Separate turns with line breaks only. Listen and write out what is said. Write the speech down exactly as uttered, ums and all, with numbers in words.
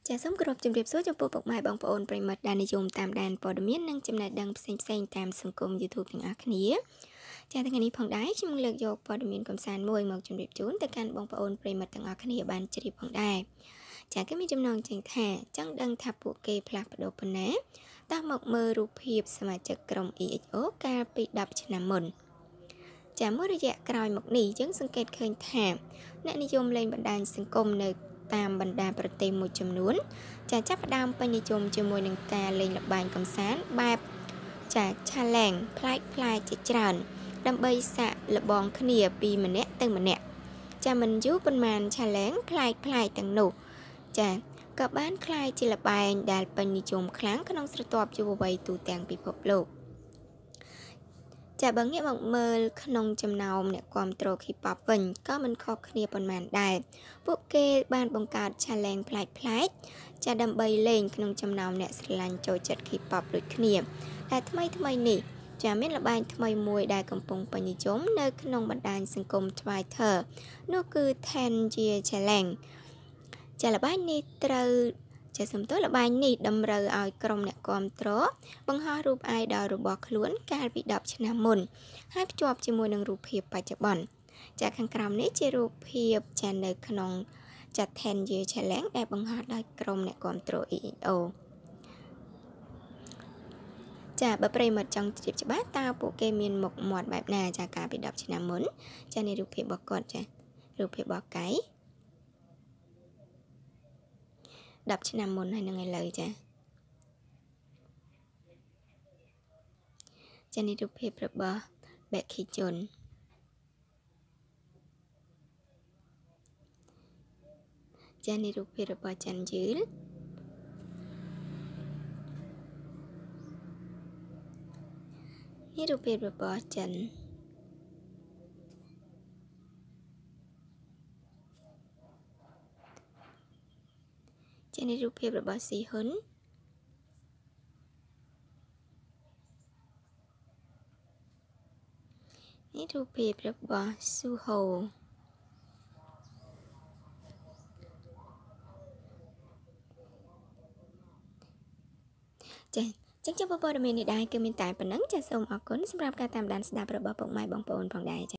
ចាសសូមគោរពជំរាបសួរចំពោះពុកម៉ែបងប្អូនប្រិយមិត្តដែលនិយមតាមដានព័ត៌មាននិងចំណេះដឹងផ្សេងៗតាមសង្គម YouTube ទាំងអស់គ្នាចាថ្ងៃនេះផងដែរខ្ញុំលើកយកព័ត៌មានកំសាន្តមួយមកជម្រាបជូនទៅកាន់បងប្អូនប្រិយមិត្តទាំងអស់គ្នាបានជ្រាបផងដែរចាគេមានចំណងជើងថាចង់ដឹងថាពួកគេផ្លាស់ប្ដូរប៉ុណ្ណាតោះមកមើលរូបភាពសមាជិកក្រុម អ៊ី អេច អូ កាលពីដប់ឆ្នាំមុនចាមួយរយៈក្រោយមកនេះយើងសង្កេតឃើញថាអ្នកនិយមលេងបណ្ដាញសង្គមនៅតាមបណ្ដាប្រទេសមួយចំនួនចាចាប់ផ្ដើមពេញនិយមជាមួយនឹងការលេងល្បែងកម្សាន្តបែបចា challenge ប្លែកប្លែកជាច្រើនដើម្បីសាកល្បងគ្នាពីម្នាក់ទៅម្នាក់ចាមិនយូរប៉ុន្មាន challenge ប្លែកប្លែកទាំងនោះចាក៏បានคล้ายជាល្បែងដែលពេញនិយមខ្លាំងក្នុងស្រទាប់យុវវ័យទូទាំងពិភពលោកចាបើងាកមកមើលក្នុងចំណោមអ្នកគ្រប់គ្រង K-pop វិញក៏មិនខុសគ្នាប៉ុន្មានដែរពួកគេបានបង្កើត challenge ប្លែកប្លែកចាដើម្បីលេងក្នុងចំណោមអ្នកស្រឡាញ់ចូលចិត្ត K-pop ដូចគ្នាតែថ្មីថ្មីនេះចាមានល្បែងថ្មីមួយដែលកំពុងពេញនិយមនៅក្នុងបណ្ដាញសង្គម Twitter នោះគឺ ten year challenge ចាល្បែងនេះត្រូវចាសំទោសល្បែងនេះតម្រូវឲ្យក្រុមអ្នកគ្រប់គ្រងបង្ហោះរូប idol របស់ខ្លួនកាលពីដប់ឆ្នាំមុនហើយភ្ជាប់ជាមួយនឹងរូបភាពបច្ចុប្បន្នចាខាងក្រោមនេះជារូបភាពចានៅក្នុងចា ten year challenge ដែលបង្ហោះដោយក្រុមអ្នកគ្រប់គ្រង អ៊ី អេច អូ ចាបើប្រិយមិត្តចង់ជ្រាបច្បាស់តើពួកគេមានមុខមាត់បែបណាចាកាលពីដប់ឆ្នាំមុនចានេះរូបភាពរបស់គាត់ចារូបភាពរបស់កៃដប់ឆ្នាំមុនហើយនឹងឥឡូវចាចានេះរូបភាពរបស់ Becky Jun ចានេះរូបភាពរបស់ចាន់យឺលនេះរូបភាពរបស់ចិនចានេះរូបភាពរបស់ស៊ីហ៊ុននេះរូបភាពរបស់ស៊ូហូចាចឹងចំពោះព័ត៌មាននេះដែរគឺមានតែប៉ុណ្ណឹងចាសូមអរគុណសម្រាប់ការតាមដានស្ដាប់របស់ពុកម៉ែបងប្អូនផងដែរចា